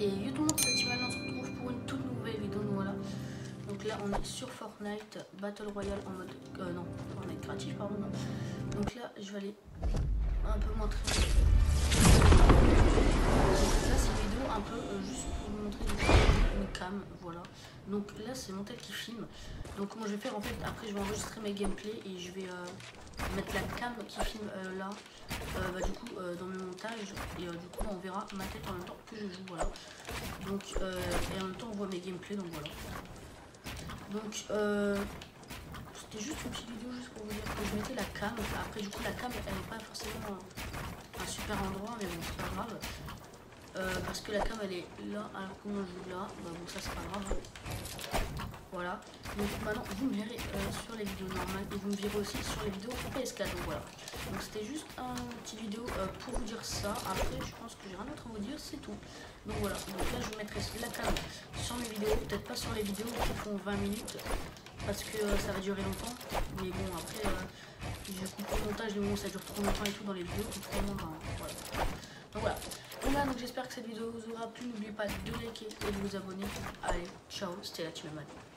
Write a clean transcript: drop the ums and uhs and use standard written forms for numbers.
Et yo tout le monde, c'est Timon, on se retrouve pour une toute nouvelle vidéo, nous voilà. Donc là on est sur Fortnite Battle Royale en mode... non, Fortnite créatif pardon. Donc là je vais aller un peu montrer. Donc là c'est une vidéo un peu juste pour vous montrer une cam, voilà. Donc là c'est mon tel qui filme. Donc comment je vais faire en fait, après je vais enregistrer mes gameplays et je vais mettre la cam qui filme là. Du coup dans mes montages et du coup on verra ma tête en même temps que je joue, voilà. Donc et en même temps on voit mes gameplays, donc voilà. Donc c'était juste une petite vidéo juste pour vous dire que je mettais la cam. Après du coup la cam elle n'est pas forcément un super endroit, mais bon c'est pas grave, parce que la cam elle est là alors que moi je joue là, bah bon ça c'est pas grave, hein. Voilà, donc maintenant vous me verrez sur les vidéos normales et vous me verrez aussi sur les vidéos PSK, donc voilà. Donc c'était juste une petite vidéo pour vous dire ça. Après je pense que j'ai rien d'autre à vous dire, c'est tout. Donc voilà, donc là je mettrai la cam sur mes vidéos, peut-être pas sur les vidéos qui font 20 minutes parce que ça va durer longtemps, mais bon après je coupe le montage, du moment où ça dure trop longtemps et tout dans les vidéos, donc vraiment voilà. Donc voilà, donc j'espère que cette vidéo vous aura plu, n'oubliez pas de liker et de vous abonner. Allez, ciao, c'était la Team Amad.